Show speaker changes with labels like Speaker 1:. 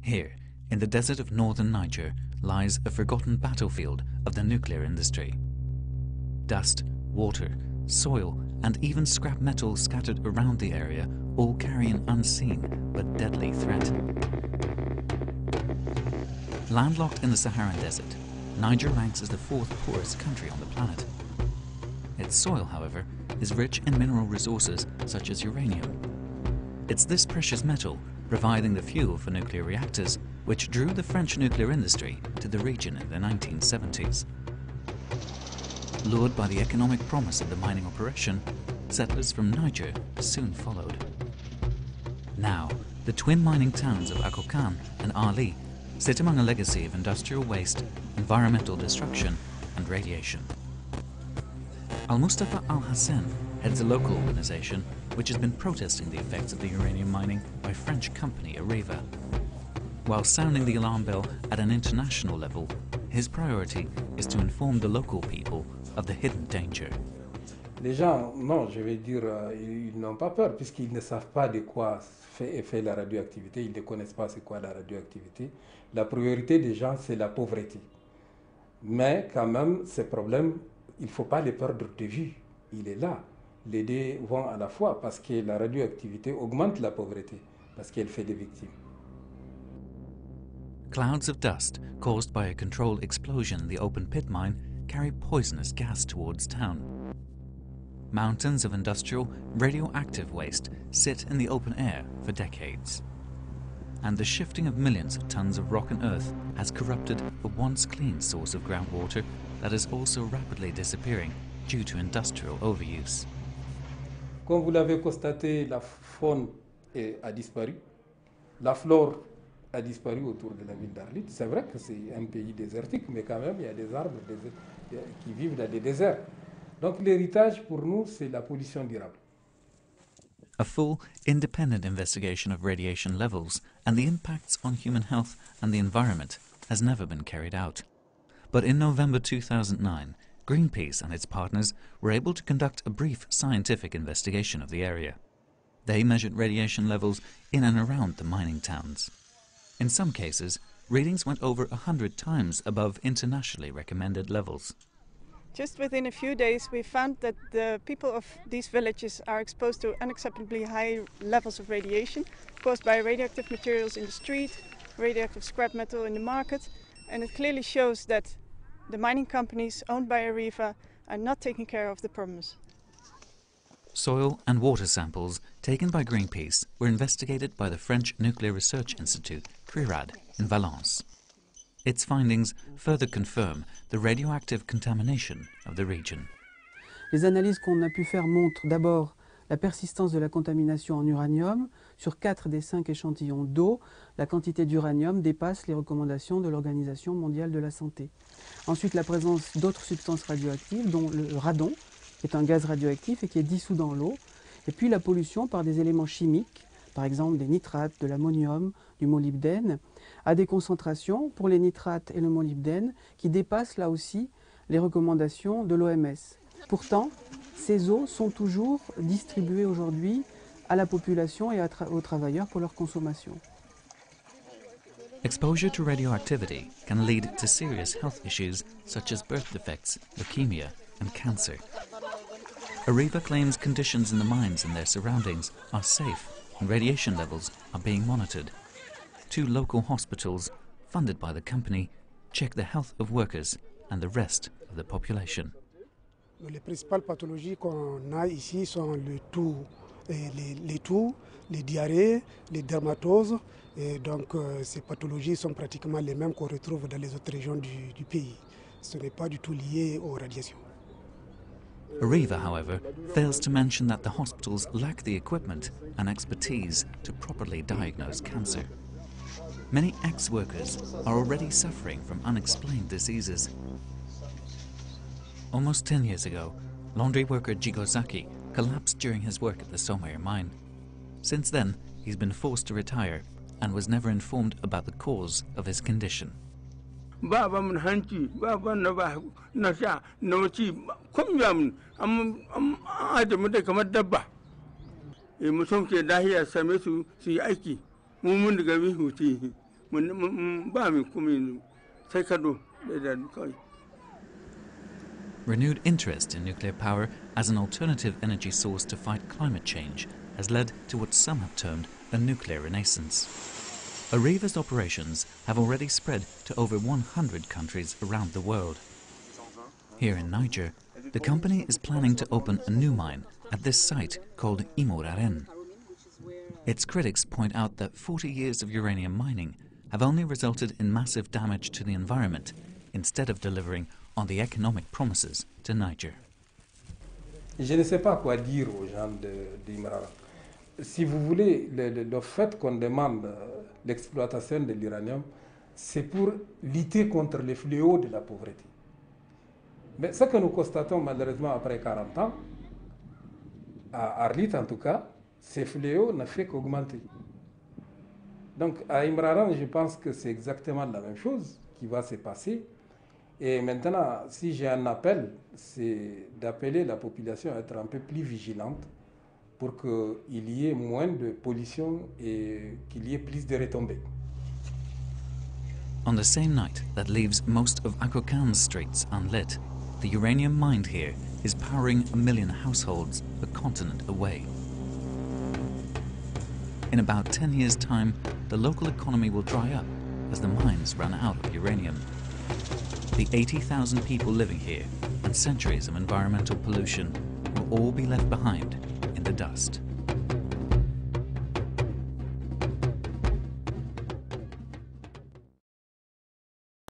Speaker 1: Here, in the desert of northern Niger, lies a forgotten battlefield of the nuclear industry. Dust, water, soil, and even scrap metal scattered around the area all carry an unseen but deadly threat. Landlocked in the Saharan desert, Niger ranks as the fourth poorest country on the planet. Its soil, however, is rich in mineral resources such as uranium. It's this precious metal providing the fuel for nuclear reactors which drew the French nuclear industry to the region in the 1970s. Lured by the economic promise of the mining operation, settlers from Niger soon followed. Now, the twin mining towns of Akokan and Ali sit among a legacy of industrial waste, environmental destruction, and radiation. Al-Mustafa Al-Hassan heads a local organization which has been protesting the effects of the uranium mining by French company Areva. While sounding the alarm bell at an international level, his priority is to inform the local people of the hidden danger.
Speaker 2: Les gens, non, je vais dire, ils n'ont pas peur puisqu'ils ne savent pas de quoi est fait la radioactivité, ils ne connaissent pas c'est quoi la radioactivité. La priorité des gens, c'est la pauvreté. Mais quand même, ces problèmes, il ne faut pas les perdre de vue. Il est là. Les deux vont à la fois parce que la radioactivité augmente la pauvreté, parce qu'elle fait des victimes.
Speaker 1: Clouds of dust caused by a controlled explosion in the open pit mine carry poisonous gas towards town. Mountains of industrial, radioactive waste sit in the open air for decades. And the shifting of millions of tons of rock and earth has corrupted a once clean source of groundwater that is also rapidly disappearing due to industrial overuse.
Speaker 2: Comme vous l'avez constaté, la faune a disparu, la flore a disparu autour de la ville d'Arlit. C'est vrai que c'est un pays désertique, mais quand même il y a des arbres qui vivent dans des déserts. Donc l'héritage pour nous, c'est la pollution durable.
Speaker 1: A full, independent investigation of radiation levels and the impacts on human health and the environment has never been carried out. But in November 2009, Greenpeace and its partners were able to conduct a brief scientific investigation of the area. They measured radiation levels in and around the mining towns. In some cases, readings went over 100 times above internationally recommended levels.
Speaker 3: Just within a few days, we found that the people of these villages are exposed to unacceptably high levels of radiation caused by radioactive materials in the street, radioactive scrap metal in the market, and it clearly shows that the mining companies owned by Areva are not taking care of the problems.
Speaker 1: Soil and water samples taken by Greenpeace were investigated by the French Nuclear Research Institute, CRIRAD, in Valence. Its findings further confirm the radioactive contamination of the region.
Speaker 4: Les analyses qu'on a pu faire montrent d'abord la persistance de la contamination en uranium. Sur 4 des 5 échantillons d'eau, la quantité d'uranium dépasse les recommandations de l'Organisation mondiale de la santé. Ensuite, la présence d'autres substances radioactives, dont le radon, qui est un gaz radioactif et qui est dissous dans l'eau. Et puis la pollution par des éléments chimiques, par exemple des nitrates, de l'ammonium, du molybdène, à des concentrations pour les nitrates et le molybdène qui dépassent là aussi les recommandations de l'OMS. Pourtant, ces eaux sont toujours distribuées aujourd'hui à la population et aux travailleurs pour leur consommation.
Speaker 1: Exposure to radioactivity can lead to serious health issues such as birth defects, leukemia, and cancer. Areva claims conditions in the mines and their surroundings are safe and radiation levels are being monitored. 2 local hospitals, funded by the company, check the health of workers and the rest of the population.
Speaker 5: Les principales pathologies qu'on a ici sont le toux, les diarrhées, les dermatoses. Et donc ces pathologies sont pratiquement les mêmes qu'on retrouve dans les autres régions du pays. Ce n'est pas du tout lié aux radiations.
Speaker 1: Areva, however, fails to mention that the hospitals lack the equipment and expertise to properly diagnose cancer. Many ex-workers are already suffering from unexplained diseases. Almost 10 years ago, laundry worker Jigozaki collapsed during his work at the Somair mine. Since then, he's been forced to retire and was never informed about the cause of his condition.
Speaker 6: Baba mun hanci baba na sha na wuci kunya mun am adamu da kamar dabba mutum ke dahiya same su yi aiki mu mun daga huti ba mi kuma sai ka do da kai.
Speaker 1: Renewed interest in nuclear power as an alternative energy source to fight climate change has led to what some have termed a nuclear renaissance. Areva's operations have already spread to over 100 countries around the world. Here in Niger, the company is planning to open a new mine at this site called Imuraren. Its critics point out that 40 years of uranium mining have only resulted in massive damage to the environment instead of delivering on the economic promises to Niger.
Speaker 2: Je ne sais pas quoi dire aux gens d'Imuraren. Si vous voulez, le fait qu'on demande l'exploitation de l'uranium, c'est pour lutter contre les fléaux de la pauvreté. Mais ce que nous constatons malheureusement après 40 ans, à Arlit en tout cas, ces fléaux ne fait qu'augmenter. Donc à Imuraren, je pense que c'est exactement la même chose qui va se passer. Et maintenant, si j'ai un appel, c'est d'appeler la population à être un peu plus vigilante pour qu'il y ait moins de pollution et qu'il y ait plus de retombées.
Speaker 1: On the same night that leaves most of Akokan's streets unlit, the uranium mined here is powering 1 million households a continent away. In about 10 years' time, the local economy will dry up as the mines run out of uranium. The 80,000 people living here and centuries of environmental pollution will all be left behind in the dust.